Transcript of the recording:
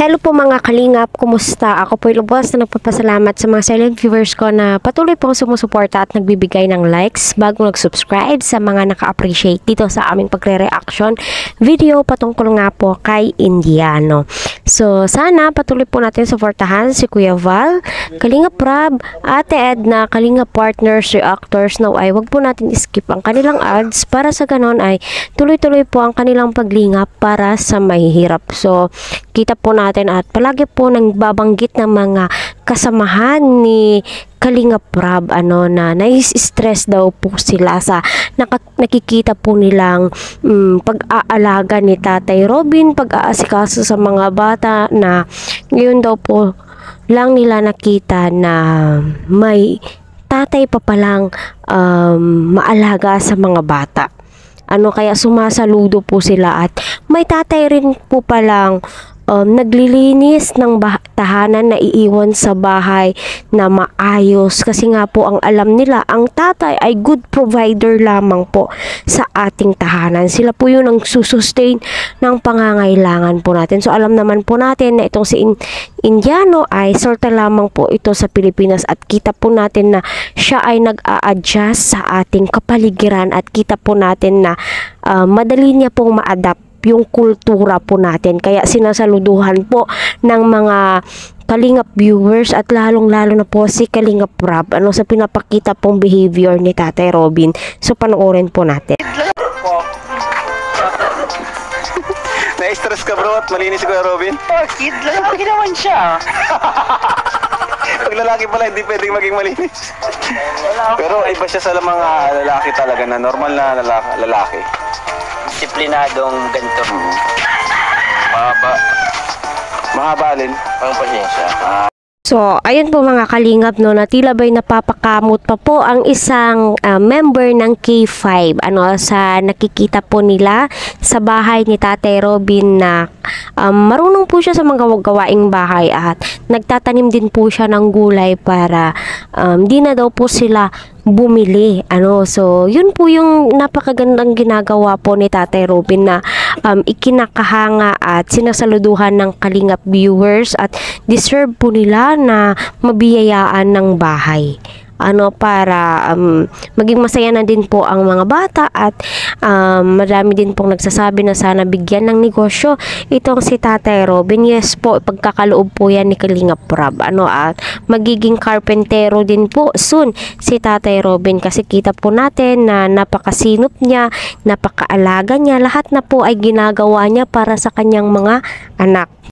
Hello po mga kalingap, kumusta? Ako po lubos na nagpapasalamat sa mga silent viewers ko na patuloy pong sumusuporta at nagbibigay ng likes bago nag-subscribe, sa mga naka-appreciate dito sa aming pagre-reaction video patungkol nga po kay Indiano. So sana patuloy po natin suportahan si Kuya Val, Kalingap Rab, Ate Edna, Kalingap Partners, Reactors. Now ay wag po natin skip ang kanilang ads para sa ganon ay tuloy-tuloy po ang kanilang paglingap para sa mahihirap. So kita po natin at palagi po nang babanggit ng mga kasamahan ni Kalingap Rab na nai-stress daw po sila sa nakikita po nilang pag-aalaga ni Tatay Robin, pag-aasikaso sa mga bata, na ngayon daw po lang nila nakita na may tatay pa palang maalaga sa mga bata. Kaya sumasaludo po sila at may tatay rin po palang naglilinis ng tahanan na iiwan sa bahay na maayos, kasi nga po ang alam nila, ang tatay ay good provider lamang po sa ating tahanan. Sila po yun ang susustain ng pangangailangan po natin. So alam naman po natin na itong si Indiano ay sorta lamang po ito sa Pilipinas at kita po natin na siya ay nag-a-adjust sa ating kapaligiran at kita po natin na madali niya pong ma-adapt yung kultura po natin. Kaya sinasaluduhan po ng mga Kalingap viewers at lalong-lalo na po si Kalingap Rab sa pinapakita pong behavior ni Tatay Robin. So panoorin po natin. Na-stress ka bro at malinis si Kuya Robin? Kid, lalaki naman siya. Pag lalaki pala hindi pwedeng maging malinis. Pero iba siya sa mga lalaki talaga na normal na lalaki. Disiplinadong ganito. Mahaba alin? Pang pasensya. So, ayun po mga kalingap na tila ba'y napapakamot pa po ang isang member ng K5 sa nakikita po nila sa bahay ni Tatay Robin na marunong po siya sa mga gawaing bahay at nagtatanim din po siya ng gulay para di na daw po sila bumili. So yun po yung napakagandang ginagawa po ni Tatay Robin na ikinakahanga at sinasaluduhan ng Kalingap viewers at deserve po nila na mabiyayaan ng bahay para maging masaya na din po ang mga bata at marami din pong nagsasabi na sana bigyan ng negosyo itong si Tatay Robin. Yes po, pagkakaloob po yan ni Kalingap Rab at magiging karpentero din po soon si Tatay Robin, kasi kita po natin na napakasinop niya, napakaalaga niya, lahat na po ay ginagawa niya para sa kanyang mga anak.